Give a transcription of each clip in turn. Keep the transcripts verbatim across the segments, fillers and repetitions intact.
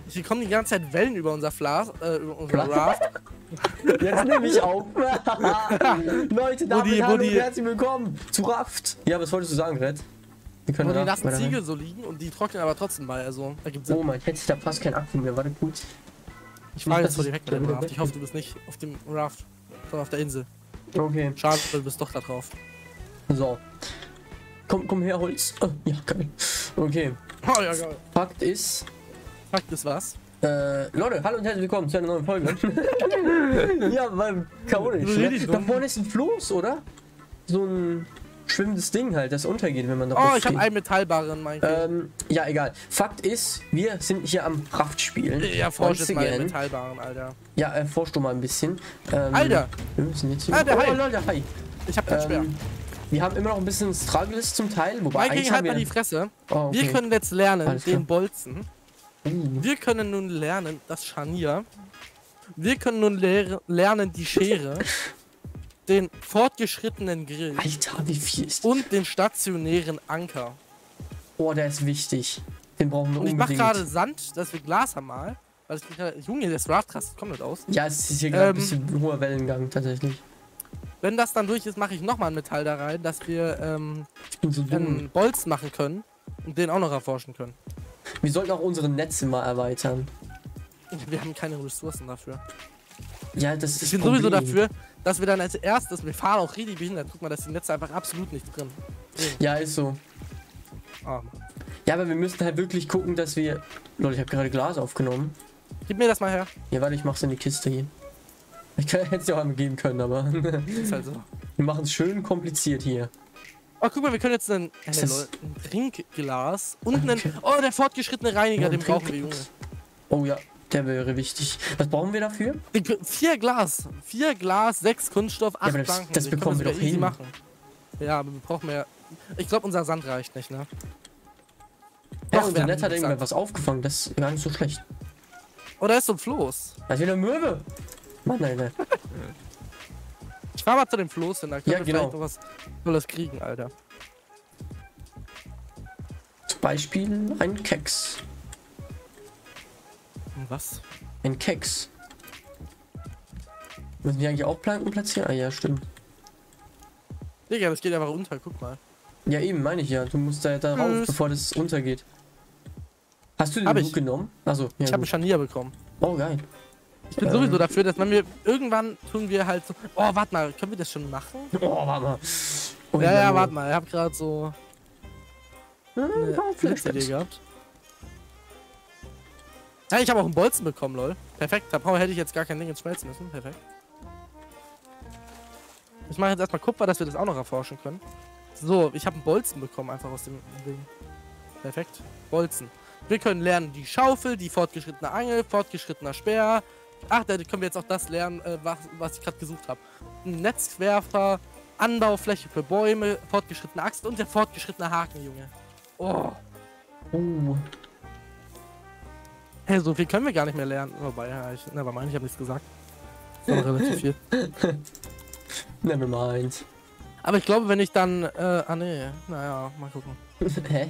Hier kommen die ganze Zeit Wellen über unser Flas, äh, über unser Raft. Jetzt nehme ich auf. Leute, damit die, hallo die, und herzlich willkommen zu Raft. Ja, was wolltest du sagen, Red? Wir können Wo die Raft nassen Ziegel so liegen und die trocknen aber trotzdem mal. Also, da gibt's Oh mein, hätte ich da fast keinen Akku mehr. Warte gut. Ich fahre Nicht, jetzt vor dass dir weg ich mit dem da Raft. wieder Ich hoffe, du bist nicht auf dem Raft, sondern auf der Insel. Okay. Schade, du bist doch da drauf. So. Komm, komm her, Holz. Oh, ja, geil. Okay. Oh ja, geil. Fakt ist. Fakt ist was? Äh, Leute, hallo und herzlich willkommen zu einer neuen Folge. Ja, weil chaotisch. Ne? Da vorne ist ein Floß, oder? So ein schwimmendes Ding halt, das untergeht, wenn man da Oh, ich habe einen Metallbarren, mein Kind. Ähm, ja, egal. Fakt ist, wir sind hier am Raft spielen. Ja, forsch jetzt mal den Metallbarren, Alter. Ja, erforsch doch mal ein bisschen. Ähm, Alter! Wir müssen jetzt hier. Ah, der oh, Hai. Leute, Hi. Ich hab kein Schwert. Ähm, wir haben immer noch ein bisschen Struggles zum Teil, wobei Mein King, eigentlich halt haben mal wir... die Fresse. Oh, okay. Wir können jetzt lernen, Alles klar. den Bolzen. Uh. Wir können nun lernen, das Scharnier. Wir können nun lehr lernen, die Schere. Den fortgeschrittenen Grill. Alter, wie viel ist... Und den stationären Anker. Oh, der ist wichtig. Den brauchen wir Und ich mache unbedingt. gerade Sand, dass wir Glas haben mal. Weil ich grade, Junge, das Raft rastet komplett aus. Ja, es ist hier gerade Ähm, ein bisschen hoher Wellengang, tatsächlich. Wenn das dann durch ist, mache ich nochmal ein Metall da rein, dass wir ähm, Ich bin so dumm. einen Bolzen machen können und den auch noch erforschen können. Wir sollten auch unsere Netze mal erweitern. Wir haben keine Ressourcen dafür. Ja, das ist Ich bin das sowieso Problem. dafür, dass wir dann als erstes, wir fahren auch richtig behindert. Guck mal, dass die Netze einfach absolut nicht drin. Ja, ist so. Ah. Ja, aber wir müssen halt wirklich gucken, dass wir... Leute, ich habe gerade Glas aufgenommen. Gib mir das mal her. Ja, warte, ich mach's in die Kiste hier. Ich kann- hätte es ja auch einmal geben können, aber... Ist halt so. wir machen es schön kompliziert hier. Oh, guck mal, wir können jetzt einen, Ist einen, das- ein Trinkglas und einen... Okay. Oh, der fortgeschrittene Reiniger, Ja, den ein brauchen wir, Junge. Oh ja, der wäre wichtig. Was brauchen wir dafür? Vier Glas. Vier Glas, sechs Kunststoff, acht aber das- Planken. das Die können bekommen wir sogar doch easy hin. machen. Ja, aber wir brauchen mehr... Ich glaube, unser Sand reicht nicht, ne? Ja, Doch, wir unser haben Netz hat genug irgendwann Sand. was aufgefangen. Das ist gar nicht so schlecht. Oh, da ist so ein Floß. Da ist wieder Möwe. Mann, nein, nein. Ich fahr mal zu dem Floß hin, da können Ja, wir genau. vielleicht noch was Tolles kriegen, Alter. Zum Beispiel ein Keks. Und was? Ein Keks. Müssen wir eigentlich auch Planken platzieren? Ah ja, stimmt. Digga, das geht einfach runter, guck mal. Ja, eben, meine ich ja. Du musst da, da rauf, Tschüss. bevor das untergeht. Hast du den Hab Buch ich. genommen? Achso, ja. Ich habe ein gut. Scharnier bekommen. Oh, geil. Ich bin Ähm. sowieso dafür, dass wenn wir irgendwann tun wir halt so. Oh, warte mal, können wir das schon machen? Oh, warte mal. Oh, ja, ja, Mann. warte mal, ich habe gerade so Ja, eine vielleicht Blitzidee wird's. gehabt. Ja, ich habe auch einen Bolzen bekommen, lol. Perfekt, da brauche- hätte ich jetzt gar kein Ding ins Schmelzen müssen. Perfekt. Ich mache jetzt erstmal Kupfer, dass wir das auch noch erforschen können. So, ich habe einen Bolzen bekommen, einfach aus dem Ding. Perfekt. Bolzen. Wir können lernen die Schaufel, die fortgeschrittene Angel, fortgeschrittener Speer. Ach, da können wir jetzt auch das lernen, äh, was, was ich gerade gesucht habe. Ein Netzwerfer, Anbaufläche für Bäume, fortgeschrittene Axt und der fortgeschrittene Haken, Junge. Oh. Oh. Hey, so viel können wir gar nicht mehr lernen. Wobei, ja, ich, na, meine ich habe nichts gesagt. Das ist aber relativ viel. Never mind. Aber ich glaube, wenn ich dann, äh, ah nee, naja, mal gucken. Hä?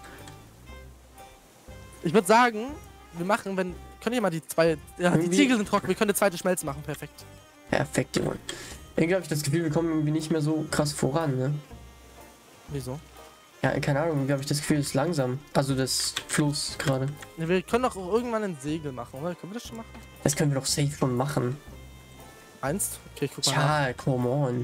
Ich würde sagen, wir machen, wenn, können wir mal die zwei, ja, die Irgendwie- Ziegel sind trocken, wir können eine zweite Schmelze machen, perfekt. Perfekt, Junge. Irgendwie habe ich das Gefühl, wir kommen irgendwie nicht mehr so krass voran, ne? Wieso? Ja, keine Ahnung, irgendwie habe ich das Gefühl, es ist langsam. Also das Fluss gerade. Ne, wir können doch auch irgendwann ein Segel machen, oder? Können wir das schon machen? Das können wir doch safe schon machen. Einst? Okay, ich guck mal nach. Tja, come on.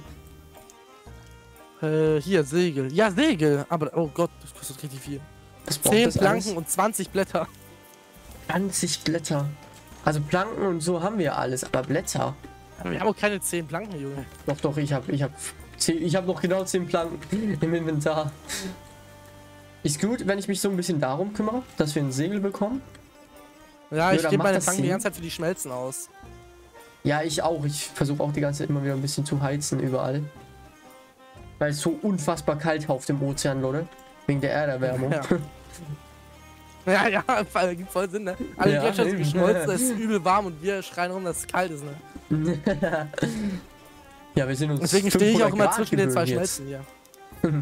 Äh, hier, Segel. Ja, Segel! Aber, oh Gott, das kostet richtig viel. Was braucht zehn das Planken alles? und zwanzig Blätter. zwanzig Blätter. Also Planken und so haben wir alles, aber Blätter. Aber wir haben auch keine zehn Planken, Junge. Doch, doch, ich habe ich hab zehn, ich habe noch genau zehn Planken im Inventar. Ist gut, wenn ich mich so ein bisschen darum kümmere, dass wir ein Segel bekommen. Ja, Ja, ich dann gebe macht meine das Planken die Sinn. ganze Zeit für die Schmelzen aus. Ja, ich auch. Ich versuche auch die ganze Zeit immer wieder ein bisschen zu heizen überall. Weil es so unfassbar kalt auf dem Ozean, Leute. Wegen der Erderwärmung. Ja. Ja, ja, gibt voll Sinn, ne? Alle Ja, Gletscher sind eben. geschmolzen, es ist übel warm und wir schreien rum, dass es kalt ist, ne? Ja, wir sind uns Deswegen stehe ich auch fünfhundert immer Grad zwischen den zwei gewöhnt jetzt. Schmelzen hier. Gibt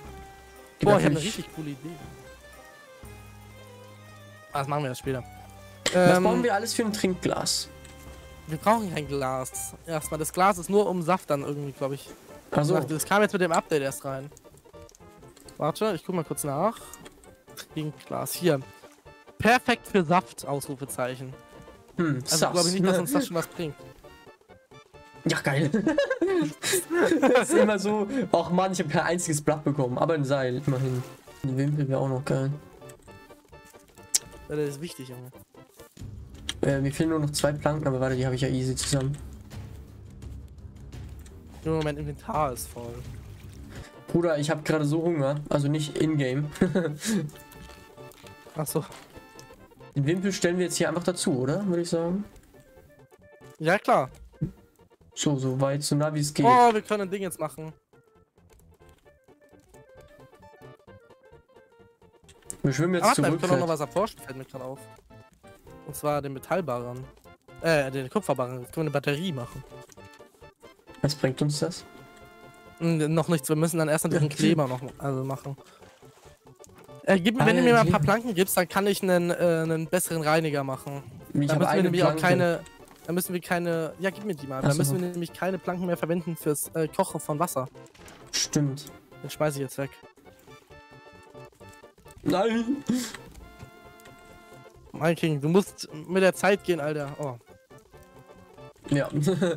Boah, ich habe eine natürlich- richtig coole Idee. Ah, das machen wir erst später. Was Ähm, brauchen wir alles für ein Trinkglas? wir brauchen kein Glas. Erstmal, das Glas ist nur um Saft dann irgendwie, glaube ich. Also, Ach, das kam jetzt mit dem Update erst rein. Warte, ich guck mal kurz nach. Trinkglas, hier. Perfekt für Saft, Ausrufezeichen. hm, Also glaube ich nicht, dass uns das schon was bringt. Ja, geil. Das ist immer so, ach man, ich habe kein einziges Blatt bekommen, aber ein Seil, immerhin. Eine Wimpel wäre auch noch geil. Ja, das ist wichtig, Junge. Äh, mir fehlen nur noch zwei Planken, aber warte, die habe ich ja easy zusammen. Junge, mein Inventar ist voll. Bruder, ich habe gerade so Hunger, also nicht in-game. Achso. Den Wimpel stellen wir jetzt hier einfach dazu, oder? Würde ich sagen. Ja, klar. So, so weit, so nah wie es geht. Oh, wir können ein Ding jetzt machen. Wir schwimmen jetzt Aber zurück. wir können auch noch was erforschen, fällt mir gerade auf. Und zwar den Metallbarren. Äh, den Kupferbarren. Jetzt können wir eine Batterie machen. Was bringt uns das? Hm, noch nichts, wir müssen dann erst an diesen Kleber noch also machen. Äh, gib, Ah, wenn ja, du mir mal ein Kleber. paar Planken gibst, dann kann ich einen, äh, einen besseren Reiniger machen. Ich Da habe müssen wir eine nämlich auch Planke. keine. Da müssen wir keine. Ja, gib mir die mal. Da Ach so. müssen wir nämlich keine Planken mehr verwenden fürs äh, Kochen von Wasser. Stimmt. Den schmeiße ich jetzt weg. Nein! Mein King, du musst mit der Zeit gehen, Alter. Oh. Ja.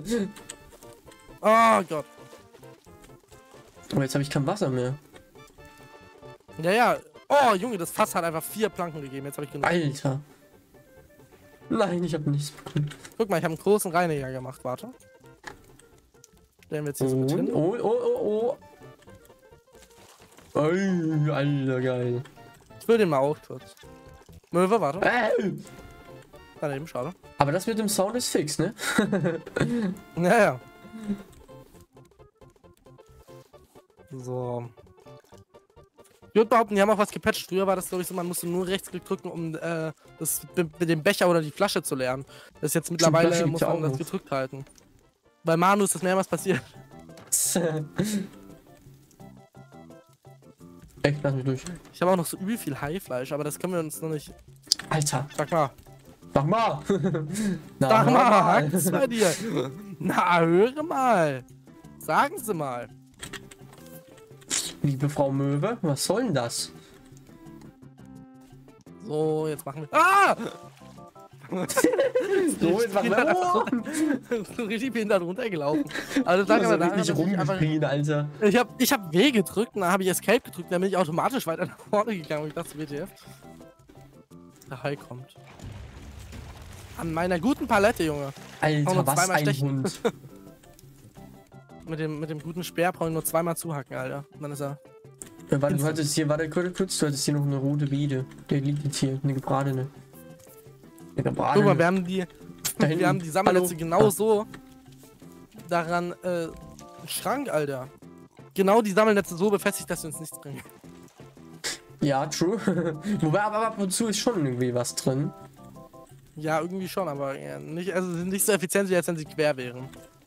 Oh Gott. Aber jetzt habe ich kein Wasser mehr. Ja, ja. Oh, Junge, das Fass hat einfach vier Planken gegeben. Jetzt habe ich genug. Alter. Nein, ich habe nichts bekommen. Guck mal, ich habe einen großen Reiniger gemacht. Warte. Stellen wir jetzt hier so mit Oh, hin. oh, oh, oh, oh. Ey, Alter, geil. Ich will den mal auch kurz. Möwe, warte. Äh. Daneben, schade. Aber das mit dem Sound ist fix, ne? Ja, ja. So. Ich würde behaupten, die haben auch was gepatcht. Früher war das, glaube ich, so, man musste nur Rechtsklick drücken, um äh, das mit dem Becher oder die Flasche zu leeren. Das ist jetzt mittlerweile, Flasche muss gibt's ja man auch das noch. gedrückt halten. Bei Manu ist das mehrmals passiert. Echt, lass mich durch. Ich habe auch noch so übel viel Haifleisch, aber das können wir uns noch nicht... Alter, Sag mal. mach mal! Na, Sag hör mal, hakt's bei dir? Na, höre mal. Sagen Sie mal. Liebe Frau Möwe, was soll denn das? So, jetzt machen wir... Ah! So, jetzt machen wir... Oh! so richtig behindert runtergelaufen. Also das lag aber daran, dass richtig ich einfach... rumgeschrien, Alter. Ich hab, ich hab W gedrückt und dann habe ich Escape gedrückt, dann bin ich automatisch weiter nach vorne gegangen und ich dachte, W T F. Der Hai kommt. An meiner guten Palette, Junge. Auch Alter, nur was zweimal ein stechen. Hund. Mit dem, mit dem guten Speer brauche ich nur zweimal zuhacken, Alter. Und dann ist er... Ja, warte, du hattest hier, warte kurz, du hattest hier noch eine rote Biene. Der liegt jetzt hier, eine gebratene. Eine gebratene. Guck mal, wir haben die... Da hinten. Wir haben die Sammelnetze Hallo. genau so daran, äh, Schrank, Alter. Genau die Sammelnetze so befestigt, dass sie uns nichts bringen. Ja, true. Wobei, aber ab und zu ist schon irgendwie was drin. Ja, irgendwie schon, aber ja, nicht, also sind nicht so effizient, wie als wenn sie quer wären.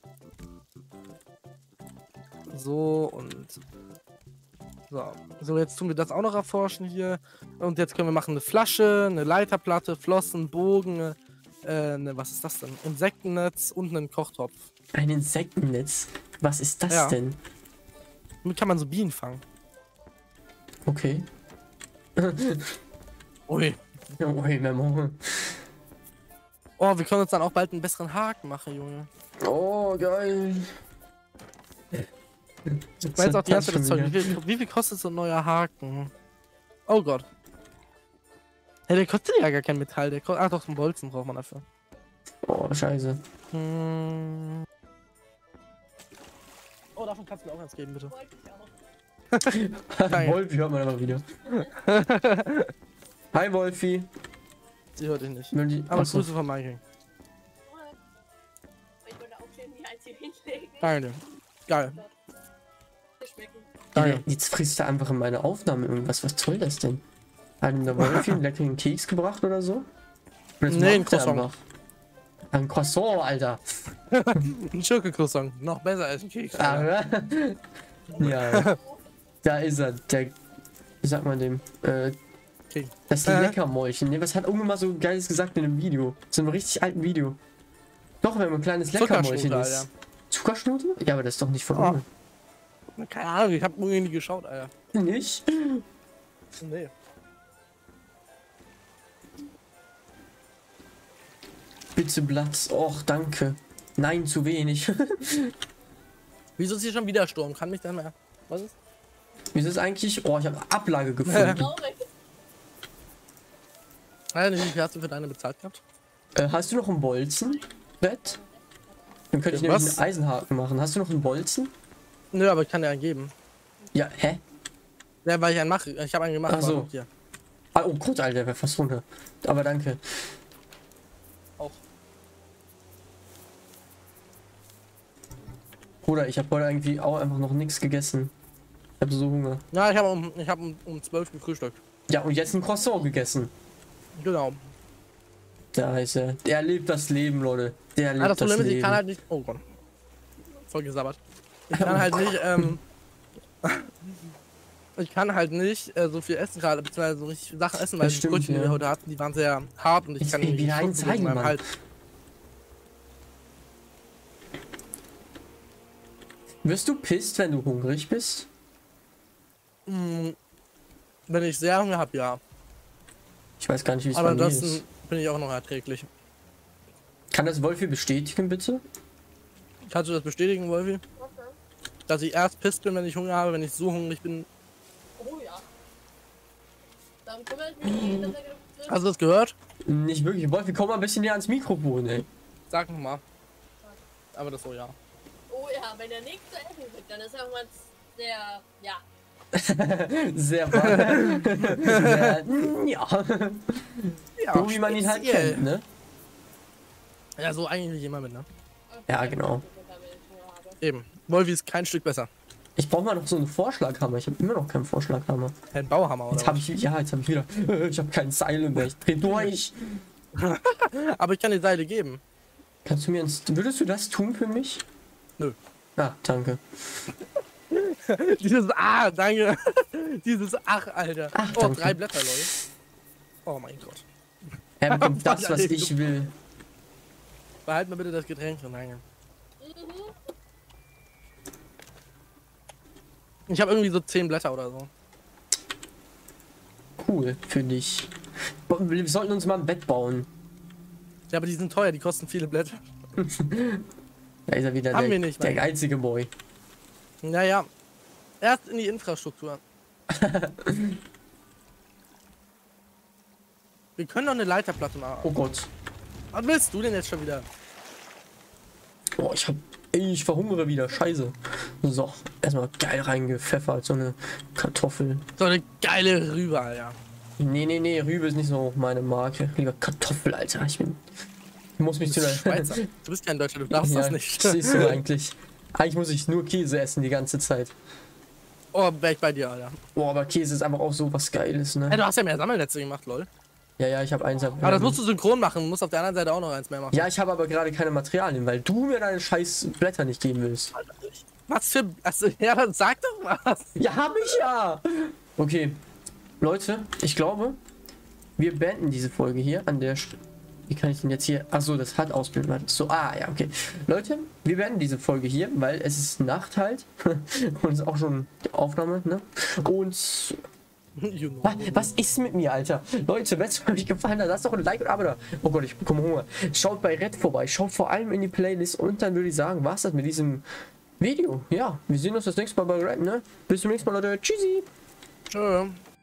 So und... So. So, jetzt tun wir das auch noch erforschen hier. Und jetzt können wir machen eine Flasche, eine Leiterplatte, Flossen, Bogen, äh, ne, was ist das denn? Insektennetz und einen Kochtopf. Ein Insektennetz? Was ist das Ja. denn? Damit kann man so Bienen fangen. Okay. Ui. Ui, Memo. Oh, wir können uns dann auch bald einen besseren Haken machen, Junge. Oh, geil. Ich weiß auch die ganze Zeit das Zeug. Wie viel, wie viel kostet so ein neuer Haken? Oh Gott. Hey, der kostet ja gar kein Metall. Der kostet, ach doch, einen Bolzen braucht man dafür. Oh, scheiße. Hm. Oh, davon kannst du mir auch eins geben, bitte. Danke. Wolfi hört man aber wieder. Hi, Wolfi. Sie hört dich nicht. Will die- Aber Achso. Grüße von Michael. Ich würde aufstehen, die eins hier hinlegen. Danke dir. Geil. Schmecken. Danke. Jetzt frisst er einfach in meine Aufnahme irgendwas. Was soll das denn? Hat ihm der Wolfi einen leckeren Keks gebracht oder so? Und jetzt Nee, ein macht er Croissant. einfach. Ein Croissant, Alter. Ein Schurke-Croissant. Noch besser als ein Keks. Alter. Ah, ja. Da ist er. Der, wie sagt man dem? Äh, King. Das ist die Äh. Leckermäulchen. Ne, was hat irgendwann mal so Geiles gesagt in einem Video? So einem richtig alten Video. Doch, wenn man ein kleines Leckermäulchen Zuckerschnute, ist. Alter. Zuckerschnute? Ja, aber das ist doch nicht von Oh. Unge. Keine Ahnung, ich hab irgendwie nie geschaut, Alter. Nicht? Nee. Bitte Blatt. Och, danke. Nein, zu wenig. Wieso ist hier schon wieder Sturm? Kann mich dann mehr. Was ist? Wieso ist eigentlich... Oh, ich habe Ablage gefunden. Traurig. Alter, wie viel hast du für deine bezahlt gehabt? äh, hast du noch ein Bolzenbrett? Dann könnte ich Ja, nämlich was? einen Eisenhaken machen. Hast du noch einen Bolzen? Nö, aber ich kann dir einen geben. Ja, hä? Ja, weil ich einen mache. Ich habe einen gemacht. Ach so. warte, Hier. Ah, oh Gott, Alter, der wäre fast runter. Aber danke. Auch. Bruder, ich habe heute irgendwie auch einfach noch nichts gegessen. Ich habe so Hunger. Ja, ich habe um, ich hab um, um zwölf gefrühstückt. Ja, und jetzt ein Croissant gegessen. Genau. Da ist er. Der lebt das Leben, Leute. Der lebt Ah, das das Problem ist, Leben. ich kann halt nicht. Oh Gott. Voll gesabbert. Ich kann halt nicht, ähm. Ich kann halt nicht äh, so viel essen gerade, beziehungsweise so richtig Sachen essen, weil Das die stimmt, Brötchen, die ja. wir heute hatten, die waren sehr hart und ich Jetzt kann will ich nicht wieder einen schlucken wegen zeigen, meinem Mann. Hals. Wirst du pisst, wenn du hungrig bist? Mm, Wenn ich sehr Hunger habe, ja. Ich weiß gar nicht, wie es Aber bei mir ansonsten ist. bin ich auch noch erträglich. Kann das Wolfi bestätigen, bitte? Kannst du das bestätigen, Wolfi? Dass ich erst pisst bin, wenn ich Hunger habe, wenn ich so hungrig bin. Oh ja. Dann kümmere ich mich nicht, dass er genug wird. Hast du das gehört? Nicht wirklich. Wolfi, komm mal ein bisschen näher ans Mikrofon, ey. Sag noch mal. Aber das so, ja. Oh ja, wenn er nichts zu essen kriegt, dann ist er irgendwann sehr, ja. Sehr wahr. Sehr, ja. Ja, So wie man ihn halt speziell. kennt, ne? Ja, so eigentlich immer mit, ne? Ja, genau. Eben. Wolfi ist kein Stück besser. Ich brauche mal noch so einen Vorschlaghammer. Ich habe immer noch keinen Vorschlaghammer. Ein Bauhammer oder Jetzt habe was? ich, ja, jetzt habe ich wieder. Ich habe kein Seil mehr. Ich dreh durch. Aber ich kann dir Seile geben. Kannst du mir ins, würdest du das tun für mich? Nö. Ah, danke. Dieses Ah, danke. Dieses Ach, Alter. Ach, oh, danke. drei Blätter, Leute. Oh mein Gott. Er bekommt das, was ich will. Behalt mal bitte das Getränk von lange. Mhm. Ich habe irgendwie so zehn Blätter oder so. Cool, für dich. Bo- Wir sollten uns mal ein Bett bauen. Ja, aber die sind teuer, die kosten viele Blätter. Da ist er wieder, Haben der, wir nicht, der Mann. einzige Boy. Naja. Erst in die Infrastruktur. Wir können doch eine Leiterplatte machen. Oh Gott. Was willst du denn jetzt schon wieder? Oh, ich hab. Ey, ich verhungere wieder. Scheiße. So, erstmal geil reingepfeffert. So eine Kartoffel. So eine geile Rübe, Alter. Nee, nee, nee, Rübe ist nicht so meine Marke. Lieber Kartoffel, Alter. Ich bin. Ich muss mich Du zu bist der. Schweizer. Du bist kein Deutscher, du darfst Ja, das nicht. siehst du eigentlich. Eigentlich muss ich nur Käse essen die ganze Zeit. Oh, wär ich bei dir, Alter. Boah, aber Käse ist einfach auch so was Geiles, Ey, ne? du hast ja mehr Sammelnetze gemacht, lol. Ja, ja, ich habe eins. Aber das musst du synchron machen. Du musst auf der anderen Seite auch noch eins mehr machen. Ja, ich habe aber gerade keine Materialien, weil du mir deine scheiß Blätter nicht geben willst. Was für... Achso, ja, dann sag doch was. Ja, hab ich ja! Okay, Leute, ich glaube, wir beenden diese Folge hier an der... St Wie kann ich denn jetzt hier... Achso, das hat Ausbildung. Warte. So, ah, ja, okay. Leute, wir beenden diese Folge hier, weil es ist Nacht halt. Und es ist auch schon die Aufnahme, ne? Und... You know. Was, was ist mit mir, Alter? Leute, wenn es euch gefallen hat, lasst doch ein Like und Abo da. Oh Gott, ich bekomme Hunger. Schaut bei Red vorbei. Schaut vor allem in die Playlist. Und dann würde ich sagen, war's das mit diesem Video. Ja, wir sehen uns das nächste Mal bei Red, ne? Bis zum nächsten Mal, Leute. Tschüssi. Tschö.